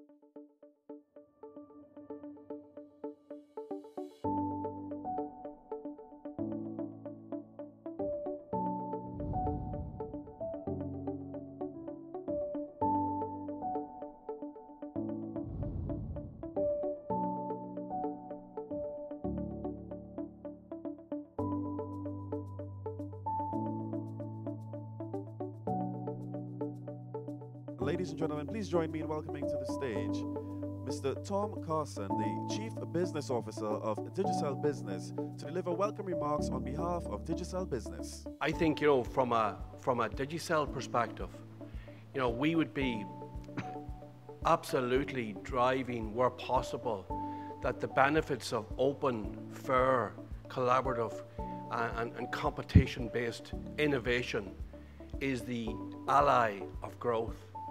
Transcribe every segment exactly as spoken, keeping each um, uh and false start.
Ladies and gentlemen, please join me in welcoming to the stage Mister Tom Carson, the Chief Business Officer of Digicel Business, to deliver welcome remarks on behalf of Digicel Business. I think, you know, from a, from a Digicel perspective, you know, we would be absolutely driving where possible that the benefits of open, fair, collaborative and, and, and competition-based innovation is the ally of growth.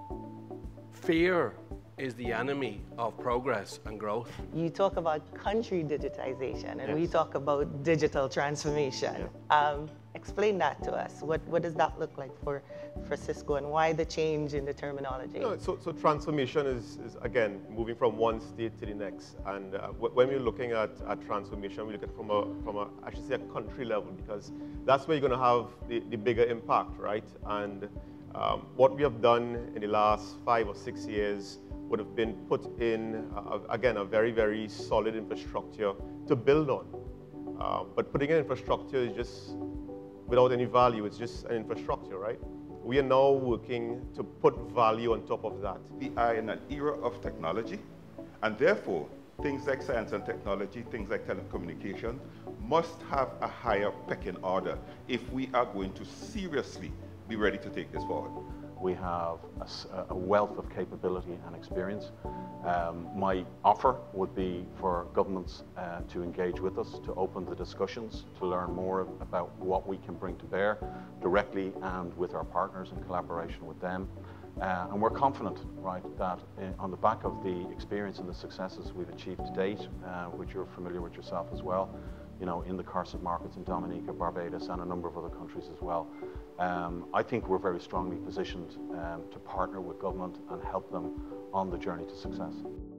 Fear is the enemy of progress and growth. You talk about country digitization, and yes. we talk about digital transformation. Yeah. Um, explain that to us. What, what does that look like for, for Cisco, and why the change in the terminology? No, so, so transformation is, is, again, moving from one state to the next. And uh, when we're looking at, at transformation, we look at it from a, from a, I should say, a country level, because that's where you're going to have the, the bigger impact, right? And um, what we have done in the last five or six years would have been put in, uh, again, a very, very solid infrastructure to build on. Uh, but putting in infrastructure is just, without any value, it's just an infrastructure, right? We are now working to put value on top of that. We are in an era of technology, and therefore, things like science and technology, things like telecommunication, must have a higher pecking order if we are going to seriously be ready to take this forward. We have a, a wealth of capability and experience. Um, my offer would be for governments uh, to engage with us, to open the discussions, to learn more about what we can bring to bear directly and with our partners in collaboration with them. Uh, and we're confident, right, that uh, on the back of the experience and the successes we've achieved to date, uh, which you're familiar with yourself as well, you know, in the CARSAT markets in Dominica, Barbados, and a number of other countries as well. Um, I think we're very strongly positioned um, to partner with government and help them on the journey to success.